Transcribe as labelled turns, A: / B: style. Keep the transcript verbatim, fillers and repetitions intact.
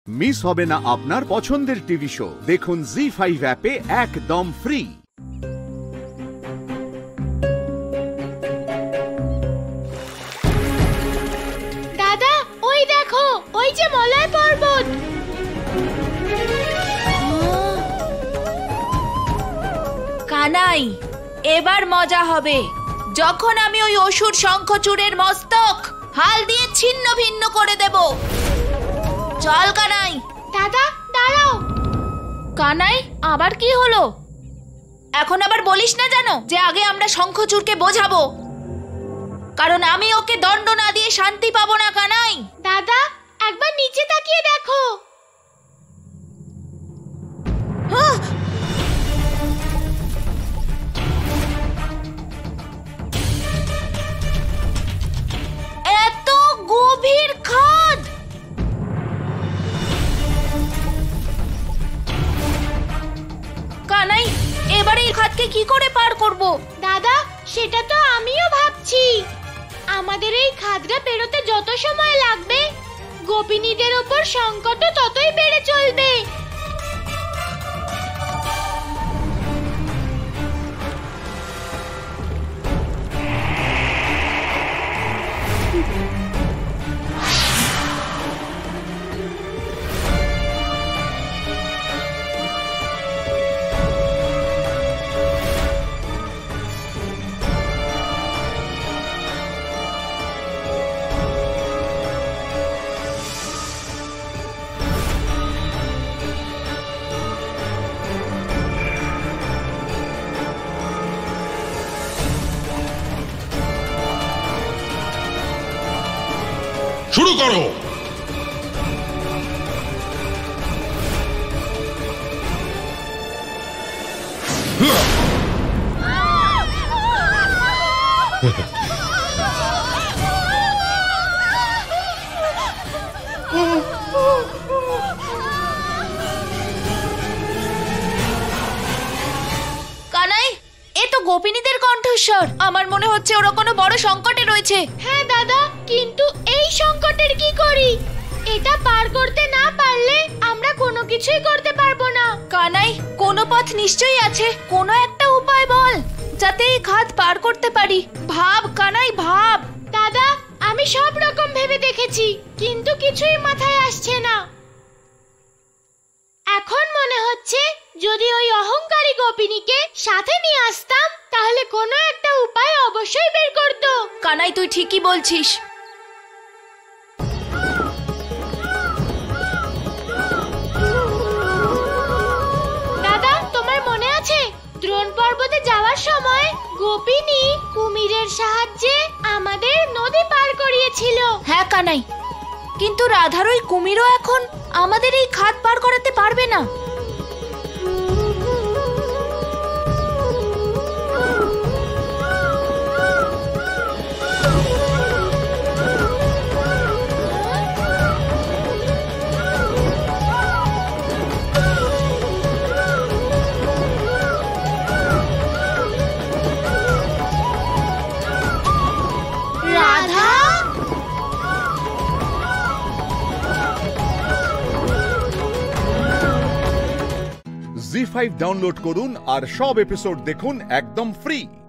A: Miss হবে না আপনার পছন্দের টিভি শো। দেখুন জি ফাইভ অ্যাপে একদম ফ্রি।
B: দাদা ওই দেখো, ওই যে মলয় পর্বত।
C: কানাই, এবার মজা হবে যখন আমি ওই অসুর শঙ্খচূড়ের মস্তক হাল দিয়ে ছিন্ন ভিন্ন করে দেব। চল কানাই।
B: দাদা দাঁড়াও।
C: কানাই, আবার কি হলো? এখন আবার বলিস না জানো যে আগে আমরা শঙ্খচূড়কে বোঝাবো, কারণ আমি ওকে দণ্ড না দিয়ে শান্তি পাবো না। কানাই
B: দাদা একবার নিচে তাকিয়ে দেখো।
C: এত গভীর খাদ! কানাই, এবারে এই খাদকে কি করে পার করব?
B: দাদা সেটা তো আমিও ভাবছি। আমাদের এই খাদটা পেরোতে যত সময় লাগবে, গোপিনীদের ওপর সংকট ততই বেড়ে চলবে।
D: শুরু করো।
C: কানাই, এ তো গোপিনীদের কণ্ঠস্বর। আমার মনে হচ্ছে ওরা কোনো বড় সংকটে রয়েছে।
B: হ্যাঁ দাদা, কিন্তু এই সংকটের কি করি? এটা পার করতে না পারলে আমরা কোনো কিছুই করতে পারবো না।
C: কানাই, কোনো পথ নিশ্চয়ই আছে। কোনো একটা উপায় বল যাতে এই খাদ পার করতে পারি। ভাব কানাই, ভাব।
B: দাদা আমি সব রকম ভেবে দেখেছি, কিন্তু কিছুই মাথায় আসছে না। এখন মনে হচ্ছে যদি ওই অহংকারী গোপিনীকে সাথে নিয়ে আসতাম, তাহলে কোনো একটা উপায় অবশ্যই বের করতো।
C: কানাই, তুই ঠিকই বলছিস।
B: দাদা তোমার মনে আছে দ্রোণ পর্বতে যাওয়ার সময় গোপিনী কুমিরের সাহায্যে আমাদের নদী পার করিয়েছিল?
C: হ্যাঁ কানাই, কিন্তু রাধার ওই কুমিরও এখন আমাদের এই খাদ পার করাতে পারবে না।
A: জি ফাইভ ডাউনলোড করুন আর সব এপিসোড দেখুন একদম ফ্রি।